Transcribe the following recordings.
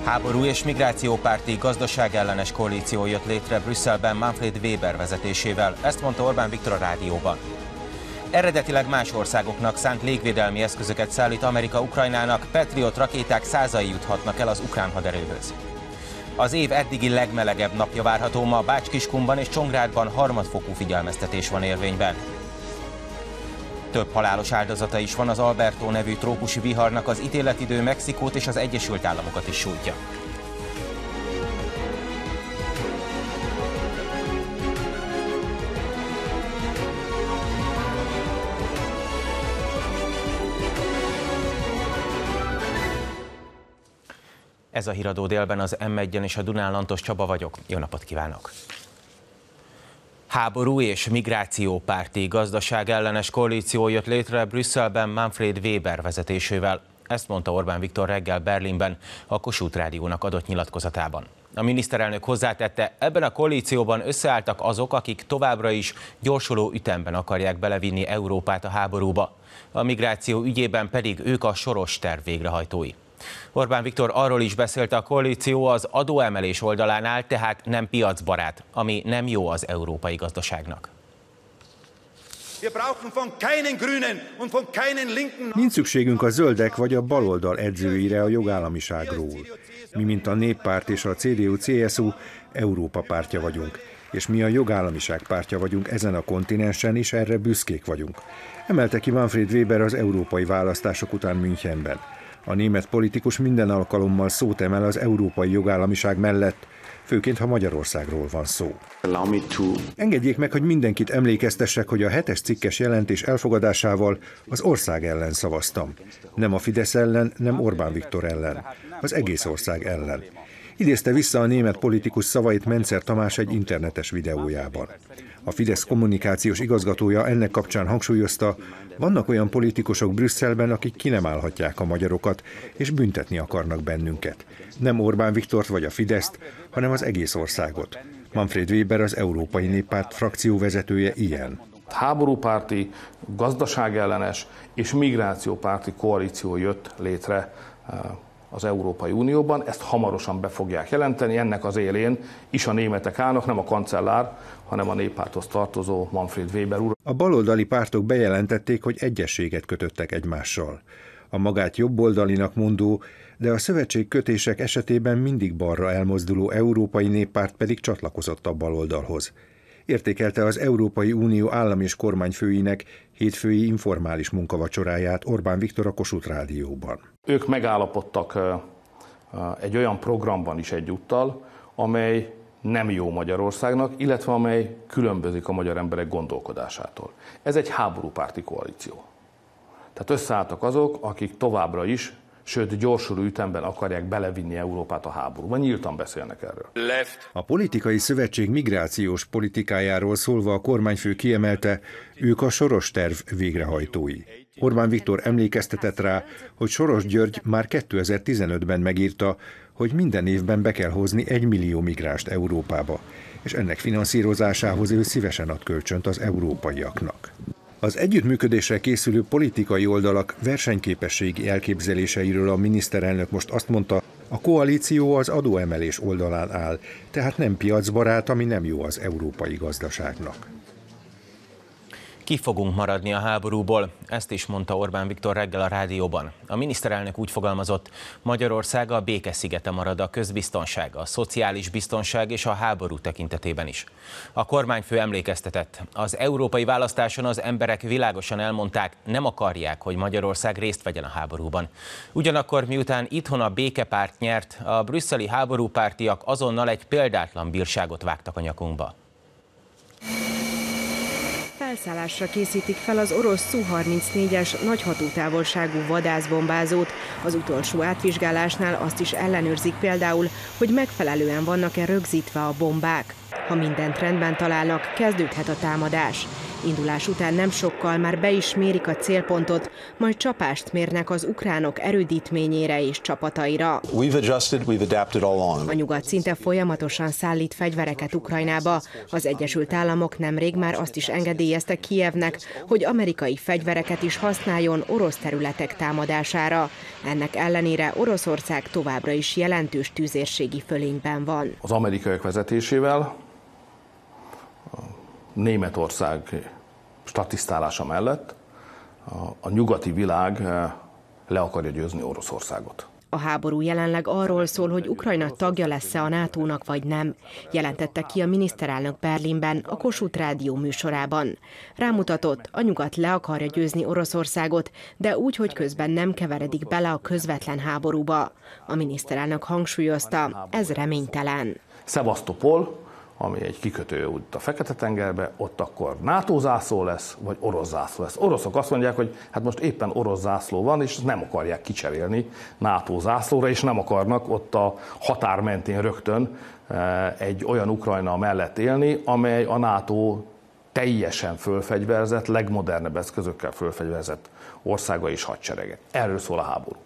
Háború és migrációpárti gazdaságellenes koalíció jött létre Brüsszelben Manfred Weber vezetésével, ezt mondta Orbán Viktor a rádióban. Eredetileg más országoknak szánt légvédelmi eszközöket szállít Amerika Ukrajnának, Patriot rakéták százai juthatnak el az ukrán haderőhöz. Az év eddigi legmelegebb napja várható ma, Bács-Kiskunban és Csongrádban harmadfokú figyelmeztetés van érvényben. Több halálos áldozata is van az Alberto nevű trópusi viharnak, az ítéletidő Mexikót és az Egyesült Államokat is sújtja. Ez a Híradó délben, az M1-en és a Dunán Lantos Csaba vagyok. Jó napot kívánok! Háború és migrációpárti gazdaságellenes koalíció jött létre Brüsszelben Manfred Weber vezetésével. Ezt mondta Orbán Viktor reggel Berlinben a Kossuth Rádiónak adott nyilatkozatában. A miniszterelnök hozzátette, ebben a koalícióban összeálltak azok, akik továbbra is gyorsuló ütemben akarják belevinni Európát a háborúba. A migráció ügyében pedig ők a Soros terv végrehajtói. Orbán Viktor arról is beszélt, a koalíció az adóemelés oldalán áll, tehát nem piacbarát, ami nem jó az európai gazdaságnak. Nincs szükségünk a zöldek vagy a baloldal edzőire a jogállamiságról. Mi, mint a Néppárt és a CDU-CSU, Európa pártja vagyunk, és mi a jogállamiság pártja vagyunk ezen a kontinensen, és erre büszkék vagyunk. Emelte ki Manfred Weber az európai választások után Münchenben. A német politikus minden alkalommal szót emel az európai jogállamiság mellett, főként ha Magyarországról van szó. Engedjék meg, hogy mindenkit emlékeztessek, hogy a 7-es cikkes jelentés elfogadásával az ország ellen szavaztam. Nem a Fidesz ellen, nem Orbán Viktor ellen. Az egész ország ellen. Idézte vissza a német politikus szavait Mencer Tamás egy internetes videójában. A Fidesz kommunikációs igazgatója ennek kapcsán hangsúlyozta, vannak olyan politikusok Brüsszelben, akik ki nem állhatják a magyarokat, és büntetni akarnak bennünket. Nem Orbán Viktort vagy a Fideszt, hanem az egész országot. Manfred Weber, az Európai Néppárt frakcióvezetője ilyen. Háborúpárti, gazdaságellenes és migrációpárti koalíció jött létre az Európai Unióban, ezt hamarosan be fogják jelenteni, ennek az élén is a németek állnak, nem a kancellár, hanem a Néppárthoz tartozó Manfred Weber úr. A baloldali pártok bejelentették, hogy egyezséget kötöttek egymással. A magát jobboldalinak mondó, de a szövetségkötések esetében mindig balra elmozduló Európai Néppárt pedig csatlakozott a baloldalhoz. Értékelte az Európai Unió állam- és kormányfőinek hétfői informális munkavacsoráját Orbán Viktor a Kossuth Rádióban. Ők megállapodtak egy olyan programban is egyúttal, amely nem jó Magyarországnak, illetve amely különbözik a magyar emberek gondolkodásától. Ez egy háborúpárti koalíció. Tehát összeálltak azok, akik továbbra is, sőt gyorsuló ütemben akarják belevinni Európát a háborúba. Nyíltan beszélnek erről. A politikai szövetség migrációs politikájáról szólva a kormányfő kiemelte, ők a Soros terv végrehajtói. Orbán Viktor emlékeztetett rá, hogy Soros György már 2015-ben megírta, hogy minden évben be kell hozni 1 millió migránst Európába, és ennek finanszírozásához ő szívesen ad kölcsönt az európaiaknak. Az együttműködésre készülő politikai oldalak versenyképességi elképzeléseiről a miniszterelnök most azt mondta, a koalíció az adóemelés oldalán áll, tehát nem piacbarát, ami nem jó az európai gazdaságnak. Ki fogunk maradni a háborúból, ezt is mondta Orbán Viktor reggel a rádióban. A miniszterelnök úgy fogalmazott, Magyarország a béke szigete marad a közbiztonság, a szociális biztonság és a háború tekintetében is. A kormányfő emlékeztetett, az európai választáson az emberek világosan elmondták, nem akarják, hogy Magyarország részt vegyen a háborúban. Ugyanakkor miután itthon a békepárt nyert, a brüsszeli háborúpártiak azonnal egy példátlan bírságot vágtak a nyakunkba. Felszállásra készítik fel az orosz Su-34-es nagy hatótávolságú vadászbombázót. Az utolsó átvizsgálásnál azt is ellenőrzik például, hogy megfelelően vannak-e rögzítve a bombák. Ha mindent rendben találnak, kezdődhet a támadás. Indulás után nem sokkal már be is mérik a célpontot, majd csapást mérnek az ukránok erődítményére és csapataira. A nyugat szinte folyamatosan szállít fegyvereket Ukrajnába. Az Egyesült Államok nemrég már azt is engedélyezte Kijevnek, hogy amerikai fegyvereket is használjon orosz területek támadására. Ennek ellenére Oroszország továbbra is jelentős tüzérségi fölényben van. Az amerikaiak vezetésével Németország statisztálása mellett a nyugati világ le akarja győzni Oroszországot. A háború jelenleg arról szól, hogy Ukrajna tagja lesz-e a NATO-nak vagy nem, jelentette ki a miniszterelnök Berlinben a Kossuth Rádió műsorában. Rámutatott, a nyugat le akarja győzni Oroszországot, de úgy, hogy közben nem keveredik bele a közvetlen háborúba. A miniszterelnök hangsúlyozta, ez reménytelen. Szevasztopol, ami egy kikötő út a Fekete-tengerbe, ott akkor NATO zászló lesz, vagy orosz zászló lesz. Oroszok azt mondják, hogy hát most éppen orosz zászló van, és nem akarják kicserélni NATO zászlóra, és nem akarnak ott a határ mentén rögtön egy olyan Ukrajna mellett élni, amely a NATO teljesen fölfegyverzett, legmodernebb eszközökkel fölfegyverzett országa és hadserege. Erről szól a háború.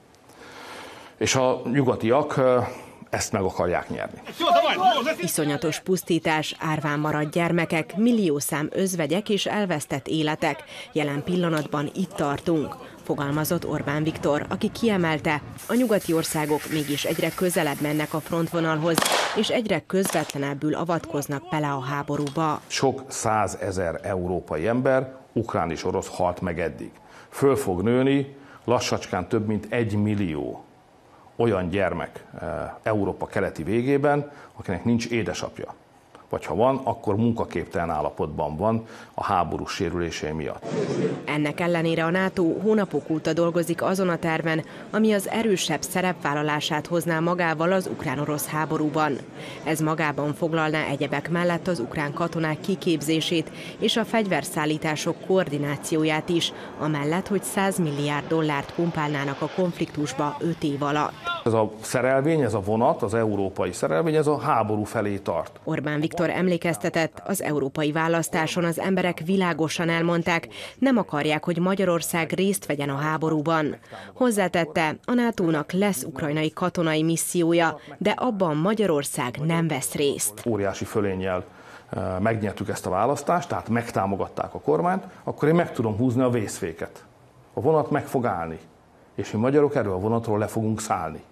És a nyugatiak ezt meg akarják nyerni. Iszonyatos pusztítás, árván maradt gyermekek, milliószám özvegyek és elvesztett életek. Jelen pillanatban itt tartunk, fogalmazott Orbán Viktor, aki kiemelte, a nyugati országok mégis egyre közelebb mennek a frontvonalhoz, és egyre közvetlenebbül avatkoznak bele a háborúba. Sok 100 000 európai ember, ukrán és orosz halt meg eddig. Föl fog nőni lassacskán több mint 1 millió olyan gyermek Európa keleti végében, akinek nincs édesapja. Vagy ha van, akkor munkaképtelen állapotban van a háborús sérülései miatt. Ennek ellenére a NATO hónapok óta dolgozik azon a terven, ami az erősebb szerepvállalását hozná magával az ukrán-orosz háborúban. Ez magában foglalná egyebek mellett az ukrán katonák kiképzését és a fegyverszállítások koordinációját is, amellett, hogy $100 milliárd pumpálnának a konfliktusba 5 év alatt. Ez a szerelvény, ez a vonat, az európai szerelvény, ez a háború felé tart. Orbán Viktor emlékeztetett, az európai választáson az emberek világosan elmondták, nem akarják, hogy Magyarország részt vegyen a háborúban. Hozzátette, a NATO-nak lesz ukrajnai katonai missziója, de abban Magyarország nem vesz részt. Óriási fölénnyel megnyertük ezt a választást, tehát megtámogatták a kormányt, akkor én meg tudom húzni a vészféket. A vonat meg fog állni, és mi magyarok erről a vonatról le fogunk szállni.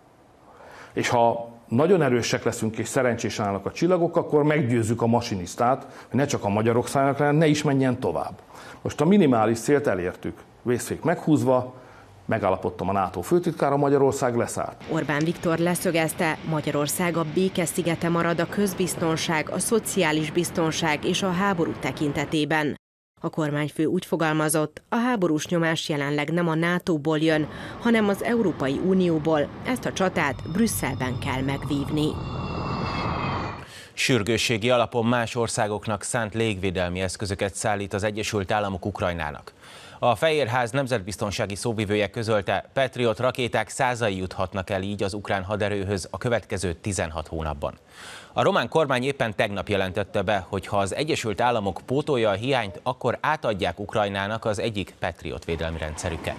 És ha nagyon erősek leszünk és szerencsésen állnak a csillagok, akkor meggyőzzük a masinisztát, hogy ne csak a magyarok szállnak le, ne is menjen tovább. Most a minimális célt elértük. Vészfék meghúzva, megállapodtam a NATO főtitkára, Magyarország leszállt. Orbán Viktor leszögezte, Magyarország a béke szigete marad a közbiztonság, a szociális biztonság és a háború tekintetében. A kormányfő úgy fogalmazott, a háborús nyomás jelenleg nem a NATO-ból jön, hanem az Európai Unióból. Ezt a csatát Brüsszelben kell megvívni. Sürgősségi alapon más országoknak szánt légvédelmi eszközöket szállít az Egyesült Államok Ukrajnának. A Fehérház nemzetbiztonsági szóvivője közölte, Patriot rakéták százai juthatnak el így az ukrán haderőhöz a következő 16 hónapban. A román kormány éppen tegnap jelentette be, hogy ha az Egyesült Államok pótolja a hiányt, akkor átadják Ukrajnának az egyik Patriot védelmi rendszerüket.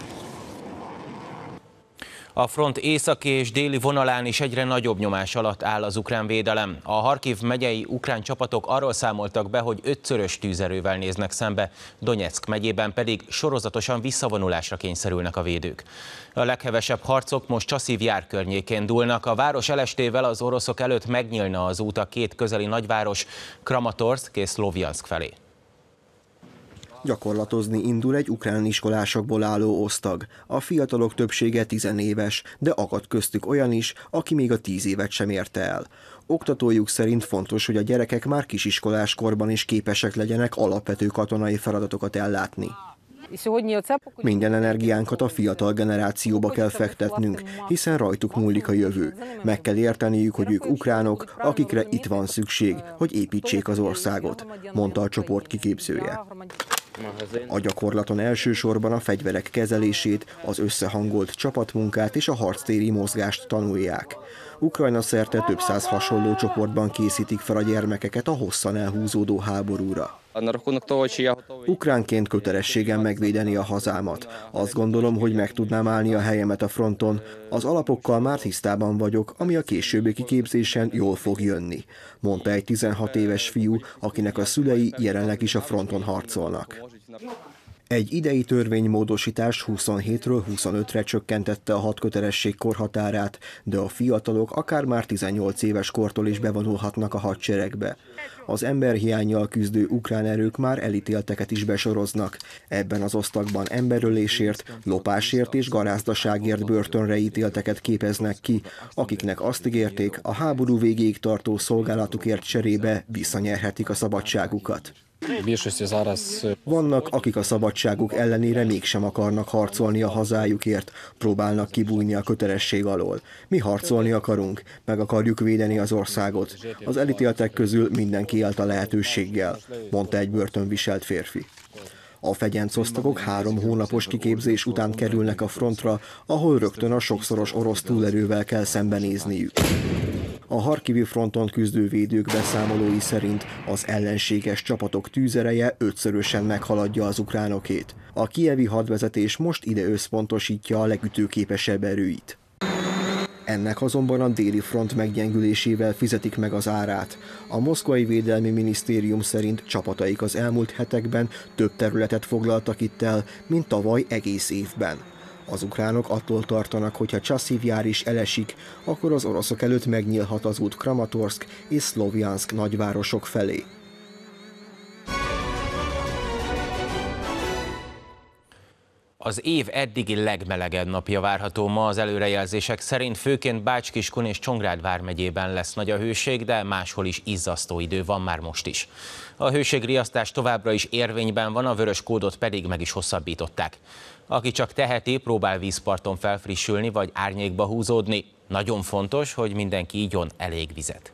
A front északi és déli vonalán is egyre nagyobb nyomás alatt áll az ukrán védelem. A Harkiv megyei ukrán csapatok arról számoltak be, hogy 5-szörös tűzerővel néznek szembe, Donyeck megyében pedig sorozatosan visszavonulásra kényszerülnek a védők. A leghevesebb harcok most Csaszív Jár környékén dúlnak. A város elestével az oroszok előtt megnyílna az út a két közeli nagyváros, Kramatorszk és Szlovjanszk felé. Gyakorlatozni indul egy ukrán iskolásokból álló osztag. A fiatalok többsége 10 éves, de akad köztük olyan is, aki még a 10 évet sem érte el. Oktatójuk szerint fontos, hogy a gyerekek már kisiskolás korban is képesek legyenek alapvető katonai feladatokat ellátni. Minden energiánkat a fiatal generációba kell fektetnünk, hiszen rajtuk múlik a jövő. Meg kell érteniük, hogy ők ukránok, akikre itt van szükség, hogy építsék az országot, mondta a csoport kiképzője. A gyakorlaton elsősorban a fegyverek kezelését, az összehangolt csapatmunkát és a harctéri mozgást tanulják. Ukrajna szerte több száz hasonló csoportban készítik fel a gyermekeket a hosszan elhúzódó háborúra. Ukránként kötelességem megvédeni a hazámat. Azt gondolom, hogy meg tudnám állni a helyemet a fronton. Az alapokkal már tisztában vagyok, ami a későbbi kiképzésen jól fog jönni, mondta egy 16 éves fiú, akinek a szülei jelenleg is a fronton harcolnak. Egy idei törvénymódosítás 27-ről 25-re csökkentette a hadkötelesség korhatárát, de a fiatalok akár már 18 éves kortól is bevonulhatnak a hadseregbe. Az emberhiánnyal küzdő ukrán erők már elítélteket is besoroznak. Ebben az osztagban emberölésért, lopásért és garázdaságért börtönre ítélteket képeznek ki, akiknek azt ígérték, a háború végéig tartó szolgálatukért cserébe visszanyerhetik a szabadságukat. Vannak, akik a szabadságuk ellenére mégsem akarnak harcolni a hazájukért, próbálnak kibújni a kötelesség alól. Mi harcolni akarunk, meg akarjuk védeni az országot. Az elítéltek közül mindenki élt a lehetőséggel, mondta egy börtönviselt férfi. A fegyencosztagok 3 hónapos kiképzés után kerülnek a frontra, ahol rögtön a sokszoros orosz túlerővel kell szembenézniük. A harkivi fronton küzdő védők beszámolói szerint az ellenséges csapatok tűzereje 5-szörösen meghaladja az ukránokét. A kijevi hadvezetés most ide összpontosítja a legütőképesebb erőit. Ennek azonban a déli front meggyengülésével fizetik meg az árát. A moszkvai védelmi minisztérium szerint csapataik az elmúlt hetekben több területet foglaltak itt el, mint tavaly egész évben. Az ukránok attól tartanak, hogyha Csaszívjár is elesik, akkor az oroszok előtt megnyílhat az út Kramatorszk és Szlovjanszk nagyvárosok felé. Az év eddigi legmelegebb napja várható ma az előrejelzések szerint, főként Bács-Kiskun és Csongrád vármegyében lesz nagy a hőség, de máshol is izzasztó idő van már most is. A hőségriasztás továbbra is érvényben van, a vörös kódot pedig meg is hosszabbították. Aki csak teheti, próbál vízparton felfrissülni vagy árnyékba húzódni. Nagyon fontos, hogy mindenki igyon elég vizet.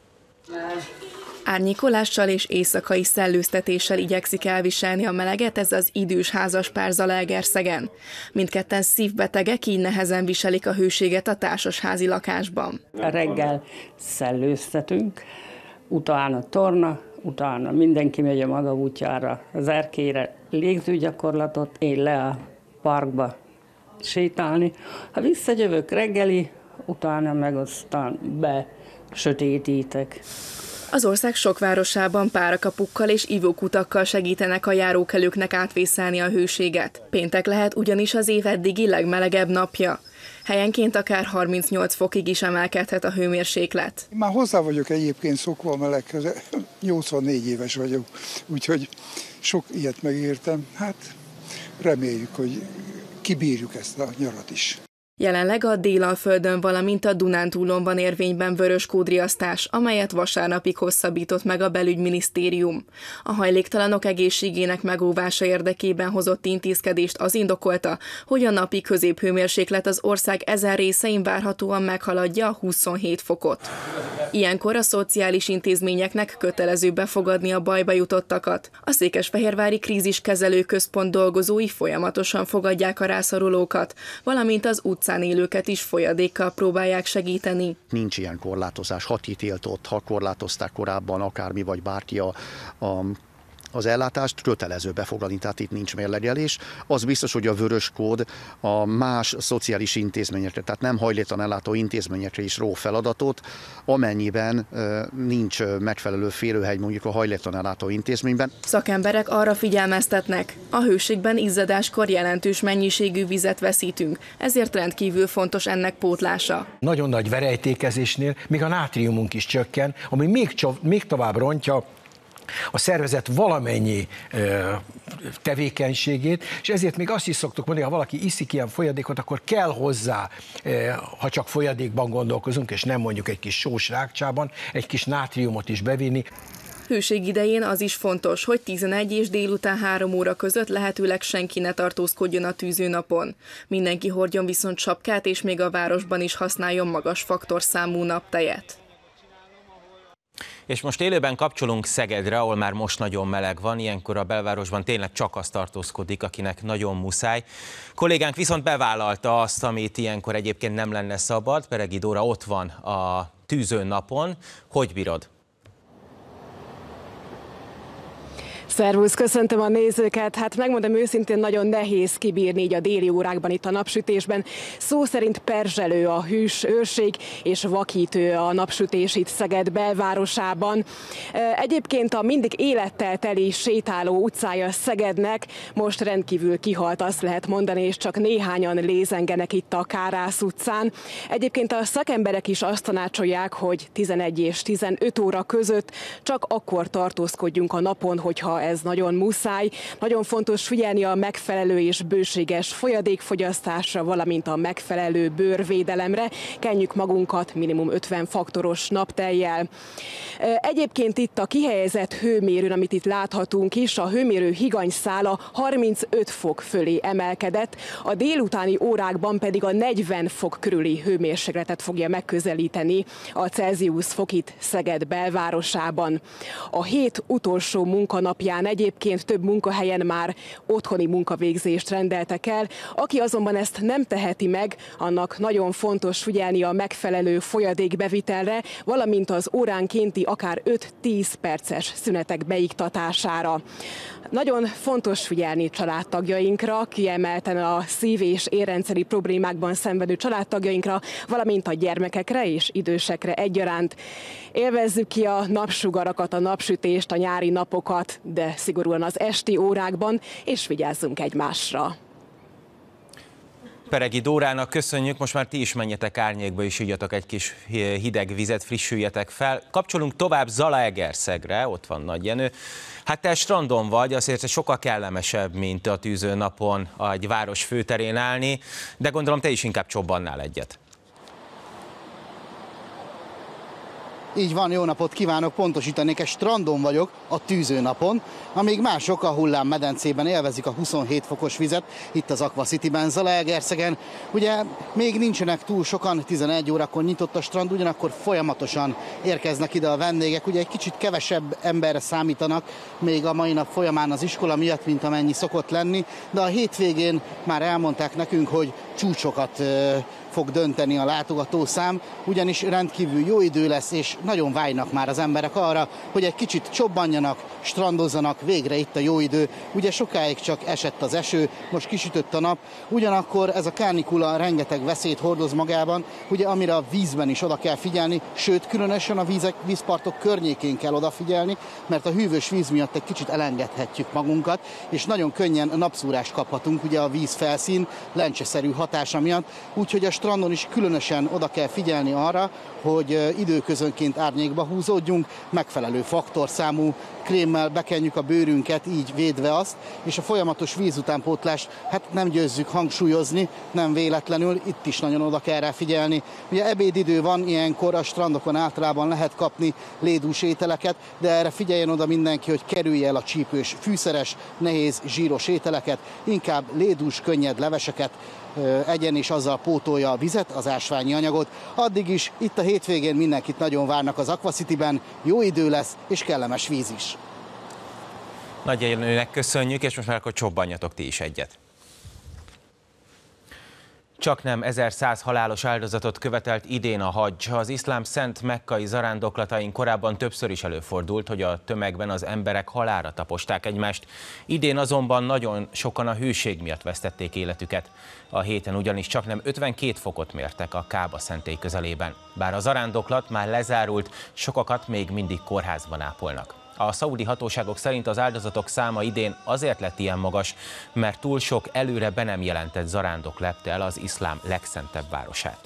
Árnyékolással és éjszakai szellőztetéssel igyekszik elviselni a meleget ez az idős házaspár Zalaegerszegen. Mindketten szívbetegek, így nehezen viselik a hőséget a társasházi lakásban. Reggel szellőztetünk, utána torna, utána mindenki megy a maga útjára, az erkélyre légzőgyakorlatot, én le a parkba sétálni. Ha visszajövök reggeli, utána meg aztán besötétítek. Az ország sok városában párakapukkal és ivókutakkal segítenek a járókelőknek átvészelni a hőséget. Péntek lehet ugyanis az év eddigi legmelegebb napja. Helyenként akár 38 fokig is emelkedhet a hőmérséklet. Már hozzá vagyok egyébként szokva a meleghez, 84 éves vagyok, úgyhogy sok ilyet megértem. Hát reméljük, hogy kibírjuk ezt a nyarat is. Jelenleg a Délalföldön, valamint a Dunántúlon van érvényben vörös kódriasztás, amelyet vasárnapig hosszabbított meg a belügyminisztérium. A hajléktalanok egészségének megóvása érdekében hozott intézkedést az indokolta, hogy a napi középhőmérséklet az ország ezen részein várhatóan meghaladja a 27 fokot. Ilyenkor a szociális intézményeknek kötelező befogadni a bajba jutottakat. A Székesfehérvári Kríziskezelő Központ dolgozói folyamatosan fogadják a rászorulókat, valamint az utcán élőket is folyadékkal próbálják segíteni. Nincs ilyen korlátozás, 6 hét élt ott, ha korlátozták korábban akármi vagy bárki az ellátást, kötelező befogadni, tehát itt nincs mérlegelés. Az biztos, hogy a vörös kód a más szociális intézményekre, tehát nem hajléktalan ellátó intézményekre is ró feladatot, amennyiben nincs megfelelő férőhely mondjuk a hajléktalan ellátó intézményben. Szakemberek arra figyelmeztetnek, a hőségben izzadáskor jelentős mennyiségű vizet veszítünk, ezért rendkívül fontos ennek pótlása. Nagyon nagy verejtékezésnél még a nátriumunk is csökken, ami még tovább rontja a szervezet valamennyi tevékenységét, és ezért még azt is szoktuk mondani, ha valaki iszik ilyen folyadékot, akkor kell hozzá, ha csak folyadékban gondolkozunk, és nem mondjuk egy kis sós rákcsában, egy kis nátriumot is bevinni. Hőség idején az is fontos, hogy 11 és délután 3 óra között lehetőleg senki ne tartózkodjon a tűzőnapon. Mindenki hordjon viszont sapkát, és még a városban is használjon magas faktorszámú naptejet. És most élőben kapcsolunk Szegedre, ahol már most nagyon meleg van, ilyenkor a belvárosban tényleg csak az tartózkodik, akinek nagyon muszáj. Kollégánk viszont bevállalta azt, amit ilyenkor egyébként nem lenne szabad. Peregi Dóra ott van a tűzőnapon. Hogy bírod? Szervusz, köszöntöm a nézőket. Hát megmondom őszintén, nagyon nehéz kibírni így a déli órákban itt a napsütésben. Szó szerint perzselő a hűs őrség és vakítő a napsütés itt Szeged belvárosában. Egyébként a mindig élettel teli sétáló utcája Szegednek most rendkívül kihalt, azt lehet mondani, és csak néhányan lézengenek itt a Kárász utcán. Egyébként a szakemberek is azt tanácsolják, hogy 11 és 15 óra között csak akkor tartózkodjunk a napon, hogyha ez nagyon muszáj. Nagyon fontos figyelni a megfelelő és bőséges folyadékfogyasztásra, valamint a megfelelő bőrvédelemre. Kenjük magunkat minimum 50 faktoros naptejjel. Egyébként itt a kihelyezett hőmérőn, amit itt láthatunk is, a hőmérő higanyszála 35 fok fölé emelkedett, a délutáni órákban pedig a 40 fok körüli hőmérsékletet fogja megközelíteni a Celsius fok itt Szeged belvárosában. A hét utolsó munkanapján egyébként több munkahelyen már otthoni munkavégzést rendeltek el. Aki azonban ezt nem teheti meg, annak nagyon fontos figyelni a megfelelő folyadékbevitelre, valamint az óránkénti akár 5-10 perces szünetek beiktatására. Nagyon fontos figyelni családtagjainkra, kiemelten a szív- és érrendszeri problémákban szenvedő családtagjainkra, valamint a gyermekekre és idősekre egyaránt. Élvezzük ki a napsugarakat, a napsütést, a nyári napokat, de szigorúan az esti órákban, és vigyázzunk egymásra. Peregi Dórának köszönjük, most már ti is menjetek árnyékba, és igyatok egy kis hideg vizet, frissüljetek fel. Kapcsolunk tovább Zalaegerszegre, ott van Nagy Jenő. Hát te strandon vagy, azért sokkal kellemesebb, mint a tűző napon egy város főterén állni, de gondolom te is inkább csobbannál egyet. Így van, jó napot kívánok, pontosítanék, egy strandon vagyok a tűzőnapon, amíg mások a hullámmedencében élvezik a 27 fokos vizet, itt az Aqua Cityben, Zalaegerszegen. Ugye még nincsenek túl sokan, 11 órakor nyitott a strand, ugyanakkor folyamatosan érkeznek ide a vendégek, ugye egy kicsit kevesebb emberre számítanak még a mai nap folyamán az iskola miatt, mint amennyi szokott lenni, de a hétvégén már elmondták nekünk, hogy csúcsokat fog dönteni a látogatószám, ugyanis rendkívül jó idő lesz, és nagyon vágynak már az emberek arra, hogy egy kicsit csobbanjanak, strandozzanak, végre itt a jó idő. Ugye sokáig csak esett az eső, most kisütött a nap, ugyanakkor ez a kánikula rengeteg veszélyt hordoz magában, ugye amire a vízben is oda kell figyelni, sőt különösen a vízpartok környékén kell odafigyelni, mert a hűvös víz miatt egy kicsit elengedhetjük magunkat, és nagyon könnyen napszúrást kaphatunk, ugye a vízfelszín lencseszerű hatása miatt, úgyhogy a strandon is különösen oda kell figyelni arra, hogy időközönként árnyékba húzódjunk, megfelelő faktorszámú krémmel bekenjük a bőrünket, így védve azt, és a folyamatos vízutánpótlást hát nem győzzük hangsúlyozni, nem véletlenül, itt is nagyon oda kell rá figyelni. Ugye ebédidő van, ilyenkor a strandokon általában lehet kapni lédús ételeket, de erre figyeljen oda mindenki, hogy kerülje el a csípős, fűszeres, nehéz, zsíros ételeket, inkább lédús, könnyed leveseket egyen, és azzal pótolja a vizet, az ásványi anyagot. Addig is itt a hétvégén mindenkit nagyon várnak az Aqua Cityben, jó idő lesz, és kellemes víz is. Nagy Jenőnek köszönjük, és most már akkor csobbanjatok ti is egyet. Csaknem 1100 halálos áldozatot követelt idén a hadzs. Az iszlám szent mekkai zarándoklatain korábban többször is előfordult, hogy a tömegben az emberek halálra taposták egymást. Idén azonban nagyon sokan a hőség miatt vesztették életüket. A héten ugyanis csaknem 52 fokot mértek a Kába szentély közelében. Bár a zarándoklat már lezárult, sokakat még mindig kórházban ápolnak. A szaudi hatóságok szerint az áldozatok száma idén azért lett ilyen magas, mert túl sok előre be nem jelentett zarándok lepte el az iszlám legszentebb városát.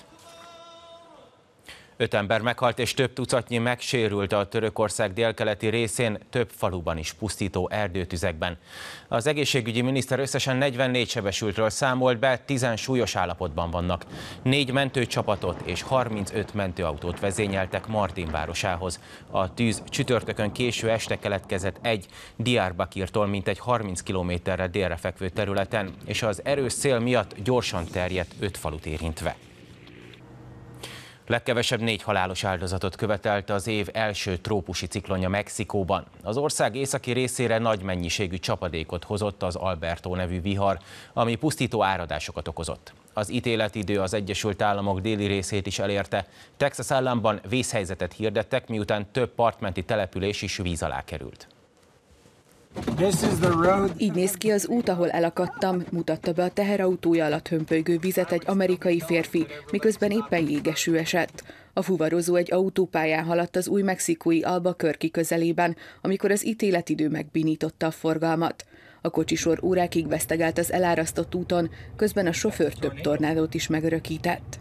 5 ember meghalt és több tucatnyi megsérült a Törökország délkeleti részén, több faluban is pusztító erdőtüzekben. Az egészségügyi miniszter összesen 44 sebesültről számolt be, 10 súlyos állapotban vannak. 4 mentőcsapatot és 35 mentőautót vezényeltek Mardin városához. A tűz csütörtökön késő este keletkezett egy Diyarbakirtól mintegy 30 kilométerre délre fekvő területen, és az erős szél miatt gyorsan terjedt 5 falut érintve. Legkevesebb 4 halálos áldozatot követelte az év első trópusi ciklonja Mexikóban. Az ország északi részére nagy mennyiségű csapadékot hozott az Alberto nevű vihar, ami pusztító áradásokat okozott. Az ítéletidő az Egyesült Államok déli részét is elérte. Texas államban vészhelyzetet hirdettek, miután több partmenti település is víz alá került. Így néz ki az út, ahol elakadtam, mutatta be a teherautója alatt hömpölygő vizet egy amerikai férfi, miközben éppen jégeső esett. A fuvarozó egy autópályán haladt az új-mexikói Albuquerque közelében, amikor az ítéletidő megbénította a forgalmat. A kocsisor órákig vesztegelt az elárasztott úton, közben a sofőr több tornádót is megörökített.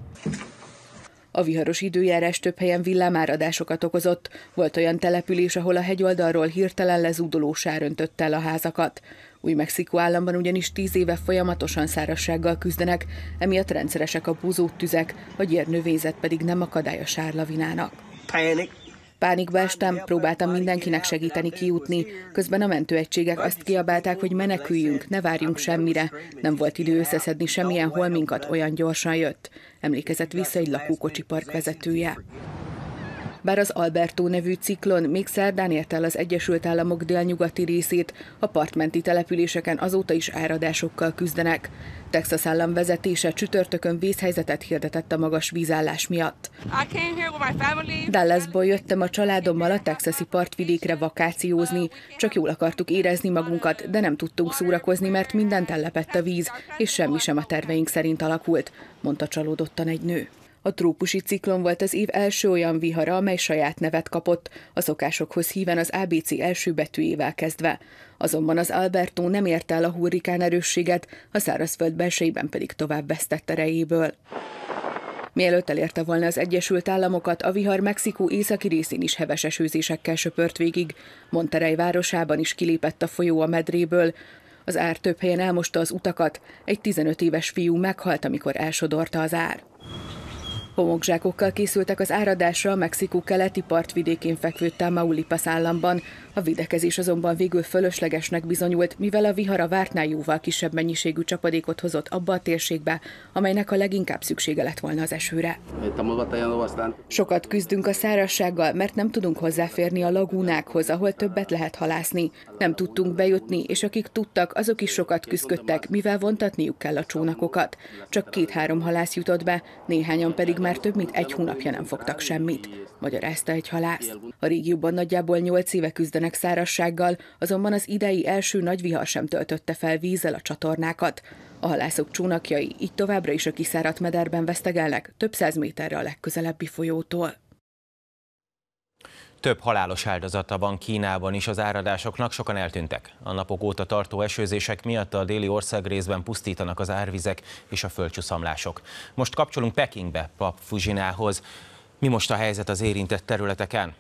A viharos időjárás több helyen villámáradásokat okozott. Volt olyan település, ahol a hegyoldalról hirtelen lezúduló sár öntötte el a házakat. Új-Mexikó államban ugyanis 10 éve folyamatosan szárazsággal küzdenek, emiatt rendszeresek a búzótüzek, a gyérnövényzet pedig nem akadály a sárlavinának. Pánikba estem, próbáltam mindenkinek segíteni kijutni, közben a mentőegységek azt kiabálták, hogy meneküljünk, ne várjunk semmire. Nem volt idő összeszedni semmilyen holminkat, olyan gyorsan jött, emlékezett vissza egy lakókocsipark vezetője. Bár az Alberto nevű ciklon még szerdán érte el az Egyesült Államok délnyugati részét, a partmenti településeken azóta is áradásokkal küzdenek. Texas állam vezetése csütörtökön vészhelyzetet hirdetett a magas vízállás miatt. Dallasból jöttem a családommal a texasi partvidékre vakációzni. Csak jól akartuk érezni magunkat, de nem tudtunk szórakozni, mert mindent ellepett a víz, és semmi sem a terveink szerint alakult, mondta csalódottan egy nő. A trópusi ciklon volt az év első olyan vihara, amely saját nevet kapott, a szokásokhoz híven az ABC első betűjével kezdve. Azonban az Alberto nem érte el a hurrikán erősséget, a szárazföld belsejében pedig tovább vesztett erejéből. Mielőtt elérte volna az Egyesült Államokat, a vihar Mexikó északi részén is heves esőzésekkel söpört végig. Monterrey városában is kilépett a folyó a medréből. Az ár több helyen elmosta az utakat, egy 15 éves fiú meghalt, amikor elsodorta az ár. Homokzsákokkal készültek az áradásra a Mexikó keleti partvidékén fekvő Tamaulipas államban. A védekezés azonban végül fölöslegesnek bizonyult, mivel a vihar a vártnál jóval kisebb mennyiségű csapadékot hozott abba a térségbe, amelynek a leginkább szüksége lett volna az esőre. Sokat küzdünk a szárazsággal, mert nem tudunk hozzáférni a lagúnákhoz, ahol többet lehet halászni. Nem tudtunk bejutni, és akik tudtak, azok is sokat küzdöttek, mivel vontatniuk kell a csónakokat. Csak 2-3 halász jutott be, néhányan pedig már több mint 1 hónapja nem fogtak semmit, magyarázta egy halász. A régióban nagyjából 8 éve küzdenek szárazsággal, azonban az idei első nagy vihar sem töltötte fel vízzel a csatornákat. A halászok csónakjai így továbbra is a kiszáradt mederben vesztegelnek, több 100 méterre a legközelebbi folyótól. Több halálos áldozata van Kínában is az áradásoknak, sokan eltűntek. A napok óta tartó esőzések miatt a déli országrészben pusztítanak az árvizek és a földcsuszamlások. Most kapcsolunk Pekingbe, Pap Fuzsinához. Mi most a helyzet az érintett területeken?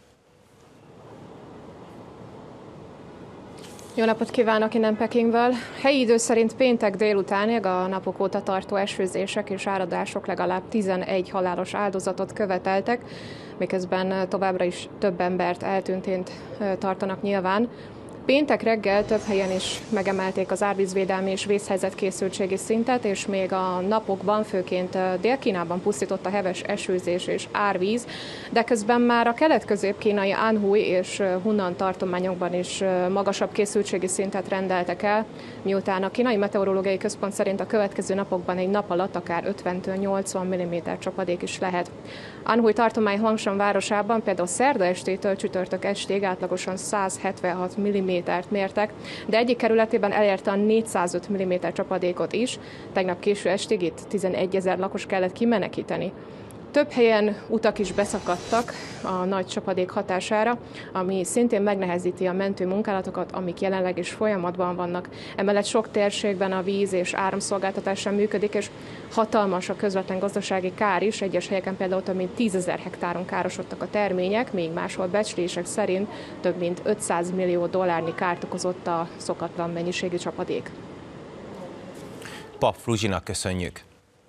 Jó napot kívánok innen Pekingből! Helyi idő szerint péntek délutánig a napok óta tartó esőzések és áradások legalább 11 halálos áldozatot követeltek, miközben továbbra is több embert eltűntként tartanak nyilván. Péntek reggel több helyen is megemelték az árvízvédelmi és vészhelyzetkészültségi szintet, és még a napokban, főként Dél-Kínában pusztított a heves esőzés és árvíz, de közben már a kelet-közép-kínai Anhui és Hunan tartományokban is magasabb készültségi szintet rendeltek el, miután a Kínai Meteorológiai Központ szerint a következő napokban egy nap alatt akár 50-től 80 mm csapadék is lehet. Anhui tartomány Huangshan városában például szerda estétől csütörtök estig átlagosan 176 mm-t mértek, de egyik kerületében elérte a 405 mm csapadékot is. Tegnap késő estig itt 11 000 lakos kellett kimenekíteni. Több helyen utak is beszakadtak a nagy csapadék hatására, ami szintén megnehezíti a mentő munkálatokat, amik jelenleg is folyamatban vannak. Emellett sok térségben a víz és áramszolgáltatás sem működik, és hatalmas a közvetlen gazdasági kár is. Egyes helyeken például több mint 10 000 hektáron károsodtak a termények, még máshol becslések szerint több mint $500 millió kárt okozott a szokatlan mennyiségű csapadék. Pap Fruzsinak köszönjük!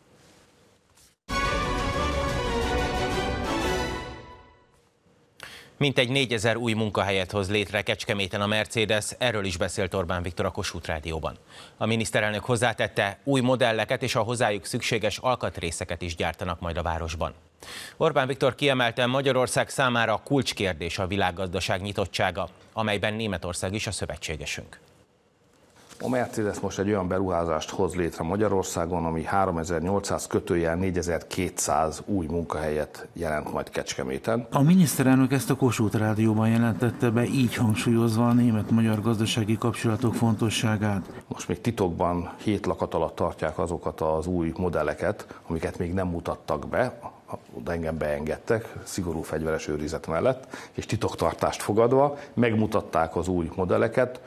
Mintegy 4000 új munkahelyet hoz létre Kecskeméten a Mercedes, erről is beszélt Orbán Viktor a Kossuth Rádióban. A miniszterelnök hozzátette, új modelleket és a hozzájuk szükséges alkatrészeket is gyártanak majd a városban. Orbán Viktor kiemelte, Magyarország számára kulcskérdés a világgazdaság nyitottsága, amelyben Németország is a szövetségesünk. A Mercedes most egy olyan beruházást hoz létre Magyarországon, ami 3800 kötőjel 4200 új munkahelyet jelent majd Kecskeméten. A miniszterelnök ezt a Kossuth Rádióban jelentette be, így hangsúlyozva a német-magyar gazdasági kapcsolatok fontosságát. Most még titokban 7 lakat alatt tartják azokat az új modelleket, amiket még nem mutattak be, oda engem beengedtek, szigorú fegyveres őrizet mellett, és titoktartást fogadva megmutatták az új modelleket,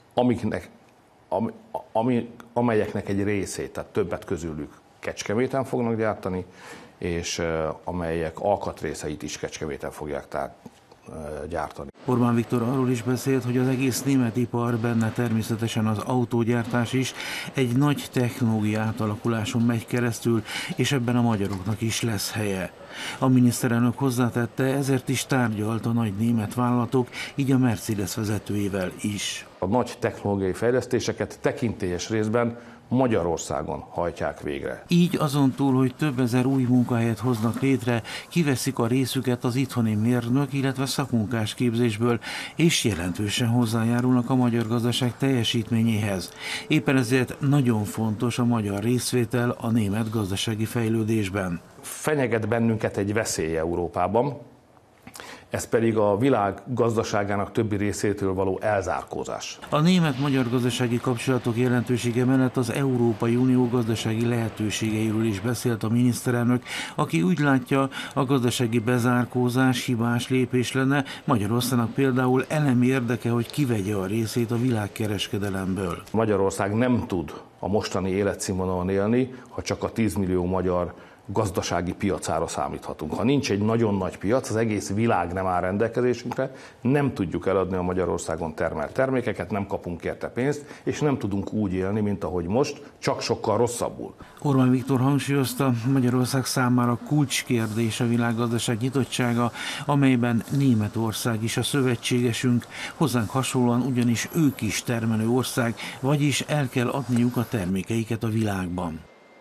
amelyeknek egy részét, tehát többet közülük Kecskeméten fognak gyártani, és amelyek alkatrészeit is Kecskeméten fogják gyártani. Orbán Viktor arról is beszélt, hogy az egész német ipar, benne természetesen az autógyártás is egy nagy technológiai átalakuláson megy keresztül, és ebben a magyaroknak is lesz helye. A miniszterelnök hozzátette, ezért is tárgyalt a nagy német vállalatok, így a Mercedes vezetőjével is. A nagy technológiai fejlesztéseket tekintélyes részben Magyarországon hajtják végre. Így azon túl, hogy több ezer új munkahelyet hoznak létre, kiveszik a részüket az itthoni mérnök, illetve szakmunkás képzésből, és jelentősen hozzájárulnak a magyar gazdaság teljesítményéhez. Éppen ezért nagyon fontos a magyar részvétel a német gazdasági fejlődésben. Fenyeget bennünket egy veszély Európában, ez pedig a világ gazdaságának többi részétől való elzárkózás. A német-magyar gazdasági kapcsolatok jelentősége mellett az Európai Unió gazdasági lehetőségeiről is beszélt a miniszterelnök, aki úgy látja, a gazdasági bezárkózás hibás lépés lenne, Magyarországnak például elemi érdeke, hogy kivegye a részét a világkereskedelemből. Magyarország nem tud a mostani életszínvonalon élni, ha csak a 10 millió magyar gazdasági piacára számíthatunk. Ha nincs egy nagyon nagy piac, az egész világ nem áll rendelkezésünkre, nem tudjuk eladni a Magyarországon termelt termékeket, nem kapunk érte pénzt, és nem tudunk úgy élni, mint ahogy most, csak sokkal rosszabbul. Orbán Viktor hangsúlyozta, Magyarország számára kulcskérdés a világgazdaság nyitottsága, amelyben Németország is a szövetségesünk, hozzánk hasonlóan ugyanis ők is termelő ország, vagyis el kell adniuk a termékeiket a világban.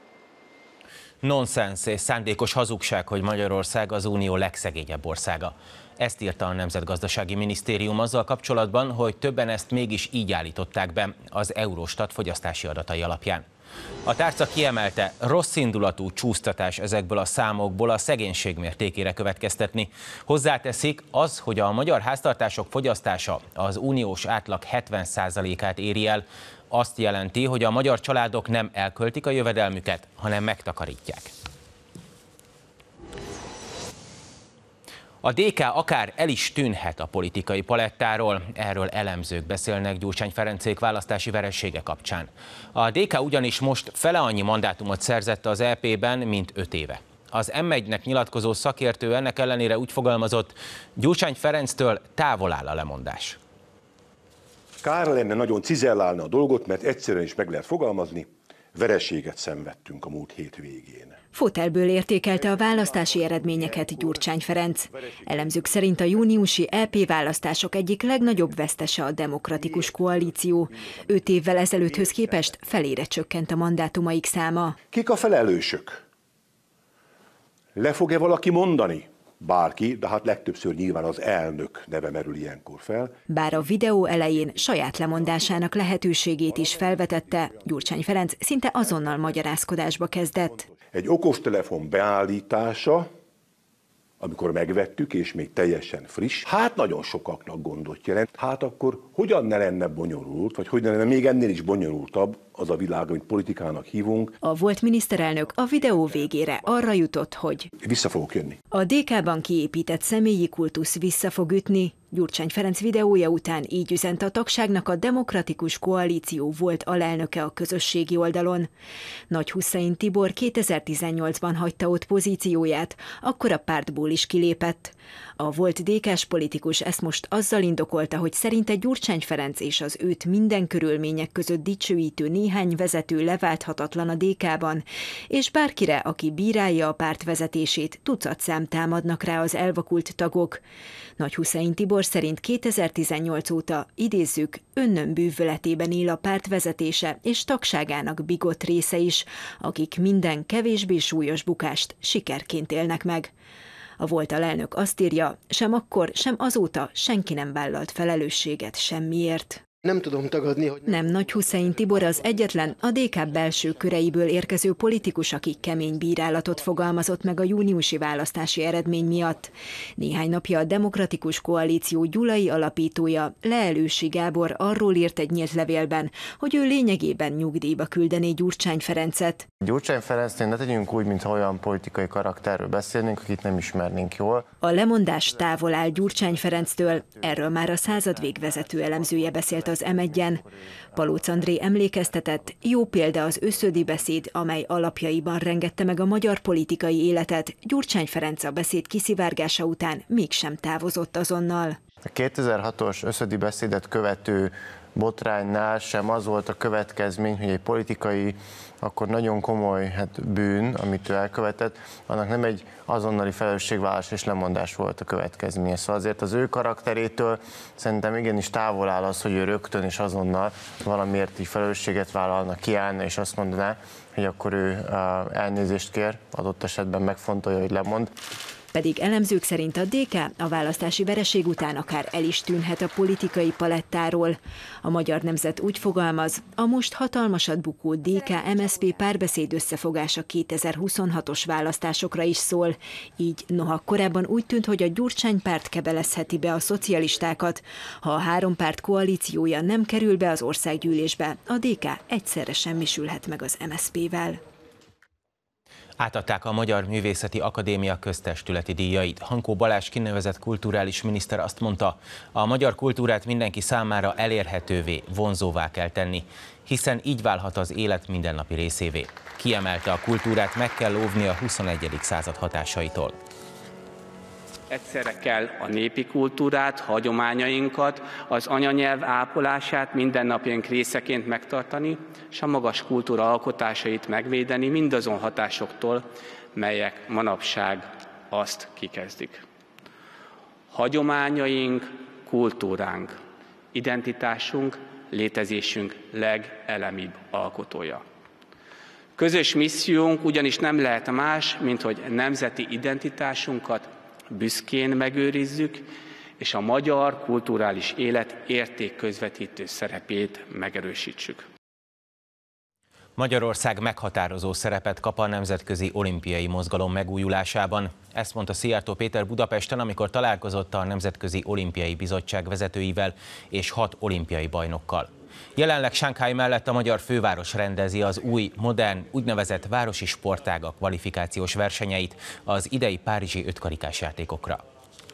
Nonsens és szándékos hazugság, hogy Magyarország az unió legszegényebb országa. Ezt írta a Nemzetgazdasági Minisztérium azzal kapcsolatban, hogy többen ezt mégis így állították be az Eurostat fogyasztási adatai alapján. A tárca kiemelte, rosszindulatú csúsztatás ezekből a számokból a szegénység mértékére következtetni. Hozzáteszik, az, hogy a magyar háztartások fogyasztása az uniós átlag 70%-át éri el, azt jelenti, hogy a magyar családok nem elköltik a jövedelmüket, hanem megtakarítják. A DK akár el is tűnhet a politikai palettáról, erről elemzők beszélnek Gyurcsány Ferencék választási veresége kapcsán. A DK ugyanis most fele annyi mandátumot szerzett az EP-ben, mint 5 éve. Az M1-nek nyilatkozó szakértő ennek ellenére úgy fogalmazott, Gyurcsány Ferenctől távol áll a lemondás. Kár lenne nagyon cizellálni a dolgot, mert egyszerűen is meg lehet fogalmazni, vereséget szenvedtünk a múlt hét végén. Fotelből értékelte a választási eredményeket Gyurcsány Ferenc. Elemzők szerint a júniusi EP választások egyik legnagyobb vesztese a Demokratikus Koalíció. 5 évvel ezelőtthöz képest felére csökkent a mandátumaik száma. Kik a felelősök? Le fog-e valaki mondani? Bárki, de hát legtöbbször nyilván az elnök neve merül ilyenkor fel. Bár a videó elején saját lemondásának lehetőségét is felvetette, Gyurcsány Ferenc szinte azonnal magyarázkodásba kezdett. Egy okostelefon beállítása, amikor megvettük, és még teljesen friss, hát nagyon sokaknak gondot jelent. Hát akkor hogyan ne lenne bonyolult, vagy hogyan lenne még ennél is bonyolultabb az a világ, amit politikának hívunk. A volt miniszterelnök a videó végére arra jutott, hogy vissza fogok jönni. A DK-ban kiépített személyi kultusz vissza fog ütni. Gyurcsány Ferenc videója után így üzent a tagságnak a Demokratikus Koalíció volt alelnöke a közösségi oldalon. Nagy Hussein Tibor 2018-ban hagyta ott pozícióját, akkor a pártból is kilépett. A volt DK-s politikus ezt most azzal indokolta, hogy szerinte Gyurcsány Ferenc és az őt minden körülmények között dicsőítő néhány vezető leválthatatlan a DK-ban, és bárkire, aki bírálja a párt vezetését, tucatszám támadnak rá az elvakult tagok. Nagy Hussein Tibor szerint 2018 óta, idézzük, önnön bűvöletében él a párt vezetése és tagságának bigott része is, akik minden kevésbé súlyos bukást sikerként élnek meg. A volt alelnök azt írja, sem akkor, sem azóta senki nem vállalt felelősséget semmiért. Nem tudom tagadni, hogy... Nem Nagy Huszein Tibor az egyetlen a DK belső köreiből érkező politikus, aki kemény bírálatot fogalmazott meg a júniusi választási eredmény miatt. Néhány napja a Demokratikus Koalíció gyulai alapítója, Leelősi Gábor arról írt egy nyílt levélben, hogy ő lényegében nyugdíjba küldené Gyurcsány Ferencet. Gyurcsány Ferencnél ne tegyünk úgy, mintha olyan politikai karakterről beszélnénk, akit nem ismernénk jól. A lemondás távol áll Gyurcsány Ferenctől, erről már a századvég vezető elemzője beszélt az M1-en. Palóc André emlékeztetett, jó példa az Őszödi beszéd, amely alapjaiban rengette meg a magyar politikai életet. Gyurcsány Ferenc a beszéd kiszivárgása után mégsem távozott azonnal. A 2006-os Őszödi beszédet követő botránynál sem az volt a következmény, hogy egy politikai, akkor nagyon komoly bűn, amit ő elkövetett, annak nem egy azonnali felelősségvállalás és lemondás volt a következménye. Szóval azért az ő karakterétől szerintem igenis távol áll az, hogy ő rögtön és azonnal valamiért így felelősséget vállalna, kiállna és azt mondaná, hogy akkor ő elnézést kér, adott esetben megfontolja, hogy lemond. Pedig elemzők szerint a DK a választási vereség után akár el is tűnhet a politikai palettáról. A Magyar Nemzet úgy fogalmaz, a most hatalmasat bukó DK-MSZP párbeszéd összefogása 2026-os választásokra is szól. Így noha korábban úgy tűnt, hogy a Gyurcsány párt kebelezheti be a szocialistákat, ha a három párt koalíciója nem kerül be az országgyűlésbe, a DK egyszerre semmisülhet meg az MSZP-vel. Átadták a Magyar Művészeti Akadémia köztestületi díjait. Hankó Balázs kinevezett kulturális miniszter azt mondta, a magyar kultúrát mindenki számára elérhetővé, vonzóvá kell tenni, hiszen így válhat az élet mindennapi részévé. Kiemelte, a kultúrát meg kell óvni a 21. század hatásaitól. Egyszerre kell a népi kultúrát, hagyományainkat, az anyanyelv ápolását mindennapjaink részeként megtartani, és a magas kultúra alkotásait megvédeni mindazon hatásoktól, melyek manapság azt kikezdik. Hagyományaink, kultúránk, identitásunk, létezésünk legelemibb alkotója. Közös missziónk ugyanis nem lehet más, mint hogy nemzeti identitásunkat büszkén megőrizzük, és a magyar kulturális élet értékközvetítő szerepét megerősítsük. Magyarország meghatározó szerepet kap a nemzetközi olimpiai mozgalom megújulásában. Ezt mondta Szijjártó Péter Budapesten, amikor találkozott a Nemzetközi Olimpiai Bizottság vezetőivel és 6 olimpiai bajnokkal. Jelenleg Shanghai mellett a magyar főváros rendezi az új, modern, úgynevezett városi sportágak kvalifikációs versenyeit az idei párizsi ötkarikás játékokra.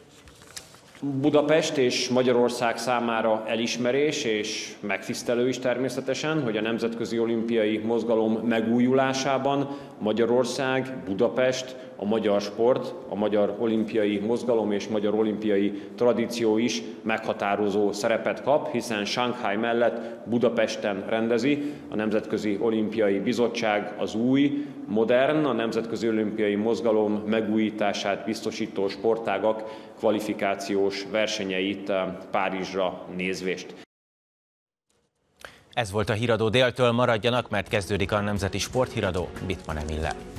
Budapest és Magyarország számára elismerés és megtisztelő is természetesen, hogy a Nemzetközi Olimpiai Mozgalom megújulásában Magyarország, Budapest, a magyar sport, a magyar olimpiai mozgalom és magyar olimpiai tradíció is meghatározó szerepet kap, hiszen Shanghai mellett Budapesten rendezi a Nemzetközi Olimpiai Bizottság az új, modern, a Nemzetközi Olimpiai Mozgalom megújítását biztosító sportágak kvalifikációs versenyeit Párizsra nézvést. Ez volt a Híradó déltől, maradjanak, mert kezdődik a Nemzeti Sporthíradó Bittmann Emillel.